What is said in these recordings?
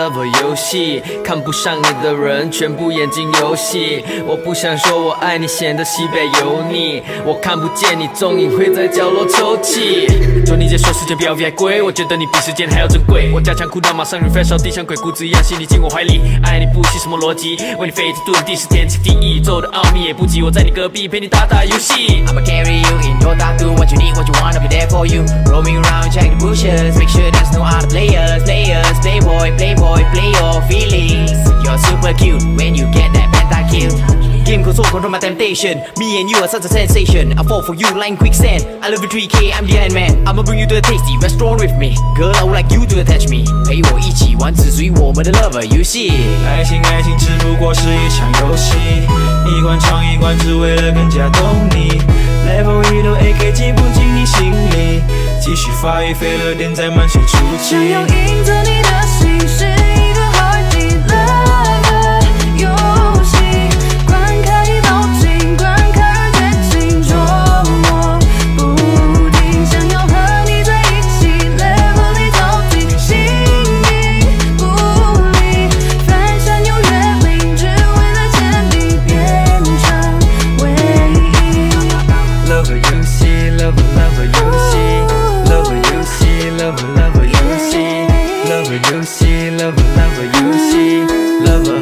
lover 游戏，看不上你的人全部眼睛游戏。我不想说我爱你，显得西北油腻。我看不见你踪影，会在角落抽泣。做你姐说时间比 LV 还贵，我觉得你比时间还要珍贵。我加强酷到马上 refresh 到地像鬼谷子一样，心里进我怀里。爱你不惜什么逻辑，为你飞天遁地是天经地义。宇宙的奥秘也不及我在你隔壁陪你打打游戏。 I'ma carry you in your tattoo, what you need, what you want, I'll be there for you. Roaming around, check the bushes, make sure there's no other players. Playboy, play your feelings. You're super cute when you get that pentakill. Game console control my temptation. Me and you are such a sensation. I fall for you like quicksand. I love you 3K, I'm the Iron Man. I'ma bring you to a tasty restaurant with me. Girl, I would like you to attach me. 陪我一起玩只属于我们的 lover 游戏。 爱情只不过是一场游戏，一关闯一关，只为了更加懂你。Level 1的 AK 挤不进你心里，继续发育飞了点，再满血出击。 想要赢得你的心，是一个 heartbeat lover 游戏。关开到尽，关开而绝境，捉摸不定。想要和你在一起 ，level 里到底形影不离。翻山又越岭，只为了见你变成唯一。 Lover 游戏 ，Lover 游戏 ，Lover 游戏 ，Lover 游戏 ，Lover 游戏 ，Lover 游戏 ，Lover。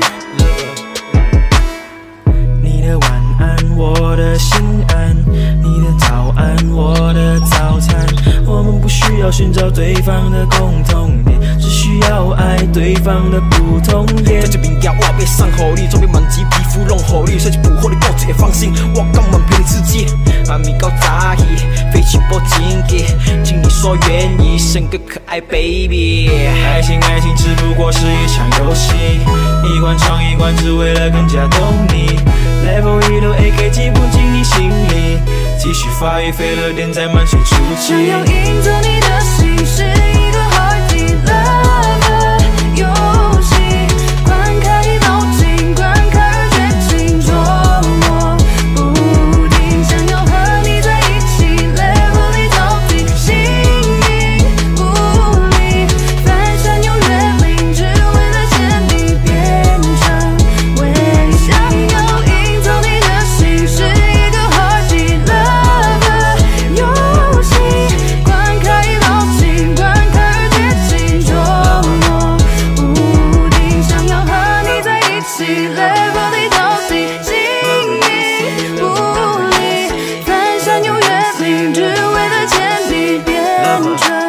你的晚安，我的心安；你的早安，我的早餐。我们不需要寻找对方的共同点，只需要爱对方的不同点。 在这边摇，我别伤口里，装备满级，皮肤弄好力，设计捕获你报纸也放心，我刚满陪你吃鸡。把米糕炸起，飞起波经给，请你说愿意，生个可爱 baby。 爱情只不过是一场游戏，一关闯一关，只为了更加懂你。Level 1的 AK 挤不进你心里，继续发育飞了点，再满血出击。 想要赢得你的心，是一个 heartbeat lover 游戏。关开到尽，关开而绝境，捉摸不定。想要和你在一起 ，level 里到底形影不离。翻山又越岭，只为了见你变成唯一。想要赢得你的心，是一个 heartbeat lover 游戏。关开到尽，关开而绝境，捉摸不定。想要和你在一起 ，level 里到底形影不离。翻山又越岭，只为了见你变成。